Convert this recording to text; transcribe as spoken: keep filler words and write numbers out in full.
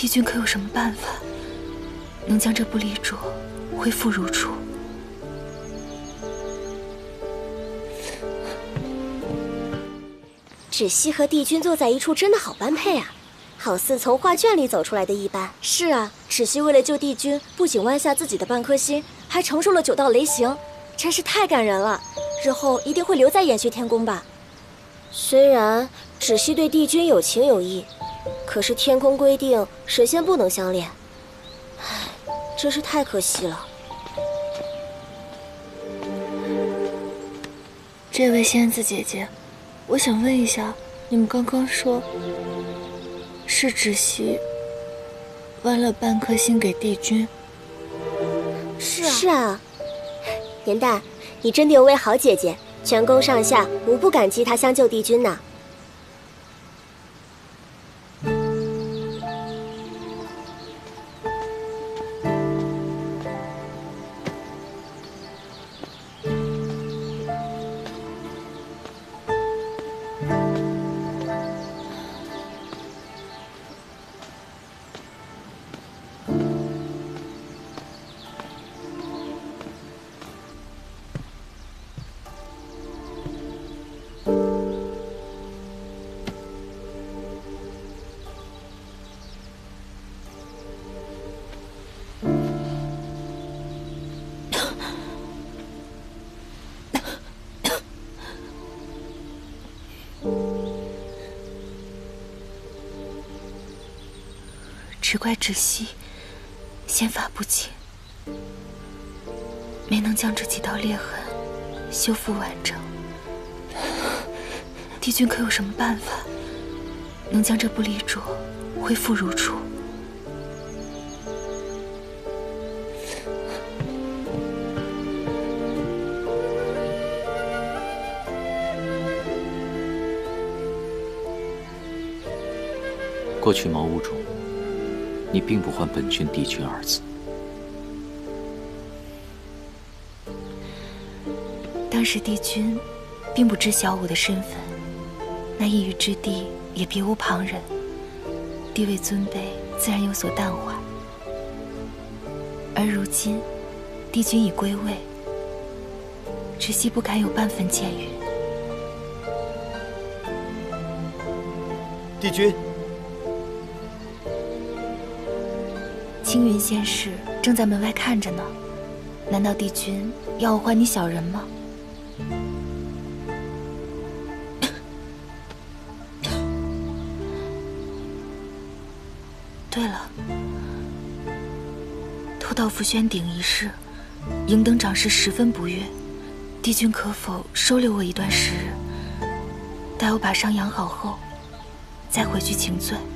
帝君可有什么办法，能将这部力镯恢复如初？ 芷溪和帝君坐在一处，真的好般配啊，好似从画卷里走出来的一般。是啊，芷溪为了救帝君，不仅弯下自己的半颗心，还承受了九道雷刑，真是太感人了。日后一定会留在延续天宫吧。虽然芷溪对帝君有情有义，可是天宫规定神仙不能相恋，唉，真是太可惜了。 这位仙子姐姐，我想问一下，你们刚刚说是芷溪弯了半颗心给帝君？ 是啊，是啊，颜淡，你真的有位好姐姐，全宫上下无不感激她相救帝君呢。 只怪芷溪仙法不勤，没能将这几道裂痕修复完整。帝君可有什么办法，能将这部力镯恢复如初？ 过去茅屋中，你并不唤本君帝君二字。 当时帝君并不知晓我的身份，那一隅之地也别无旁人，地位尊卑自然有所淡化。而如今帝君已归位，芷溪不敢有半分僭越。 帝君。 青云仙士正在门外看着呢，难道帝君要我还你小人吗？对了，偷盗福轩鼎一事，迎等长侍十分不悦，帝君可否收留我一段时日，待我把伤养好后，再回去请罪？